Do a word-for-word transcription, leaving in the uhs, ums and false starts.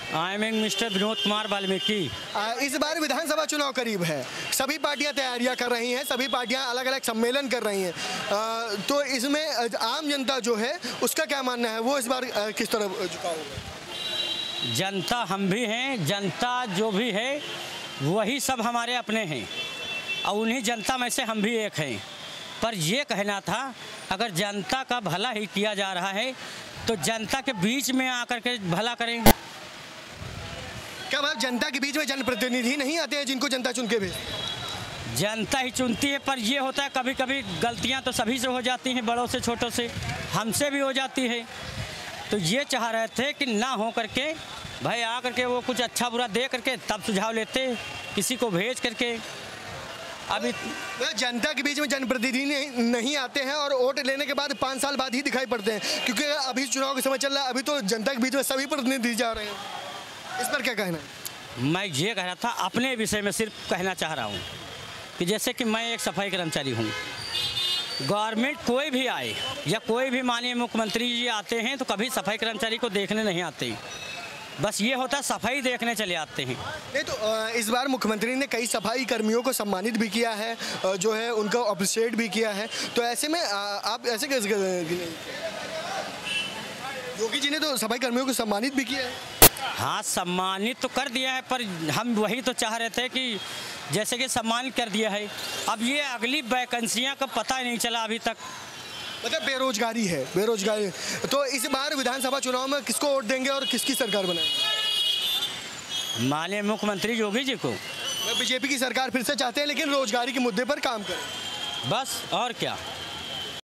I am mister Vinod Kumar Valmiki. इस बार विधानसभा चुनाव करीब है, सभी पार्टियां तैयारियां कर रही हैं, सभी पार्टियां अलग अलग सम्मेलन कर रही हैं, तो इसमें आम जनता जो है उसका क्या मानना है, वो इस बार किस तरह झुकाव होगा? जनता हम भी हैं, जनता जो भी है वही सब हमारे अपने हैं और उन्हीं जनता में से हम भी एक हैं। पर ये कहना था, अगर जनता का भला ही किया जा रहा है तो जनता के बीच में आकर के भला करें। क्या मतलब जनता के बीच में जनप्रतिनिधि नहीं आते हैं जिनको जनता चुन के भेजे? जनता ही चुनती है, पर ये होता है कभी कभी गलतियां तो सभी से हो जाती हैं, बड़ों से छोटों से, हमसे भी हो जाती है। तो ये चाह रहे थे कि ना हो करके भाई आ करके वो कुछ अच्छा बुरा दे करके तब सुझाव लेते, किसी को भेज करके। अभी जनता के बीच में जनप्रतिनिधि नहीं आते हैं और वोट लेने के बाद पाँच साल बाद ही दिखाई पड़ते हैं, क्योंकि अभी चुनाव का समय चल रहा है, अभी तो जनता के बीच में सभी प्रतिनिधि जा रहे हैं। इस पर क्या कहना है? मैं ये कह रहा था, अपने विषय में सिर्फ कहना चाह रहा हूँ कि जैसे कि मैं एक सफाई कर्मचारी हूँ, गवर्नमेंट कोई भी आए या कोई भी माननीय मुख्यमंत्री जी आते हैं तो कभी सफाई कर्मचारी को देखने नहीं आते, बस ये होता सफाई देखने चले आते हैं। नहीं तो इस बार मुख्यमंत्री ने कई सफाई कर्मियों को सम्मानित भी किया है, जो है उनको अप्रिशिएट भी किया है, तो ऐसे में आप ऐसे कैसे? योगी जी ने तो सफाई कर्मियों को सम्मानित भी किया है। हाँ, सम्मानित तो कर दिया है, पर हम वही तो चाह रहे थे कि जैसे कि सम्मानित कर दिया है, अब ये अगली वैकेंसियाँ का पता नहीं चला अभी तक। मतलब बेरोजगारी है, बेरोजगारी। तो इस बार विधानसभा चुनाव में किसको वोट देंगे और किसकी सरकार बनाएंगे? माननीय मुख्यमंत्री योगी जी को। बीजेपी की सरकार फिर से चाहते हैं, लेकिन रोजगारी के मुद्दे पर काम करें, बस और क्या।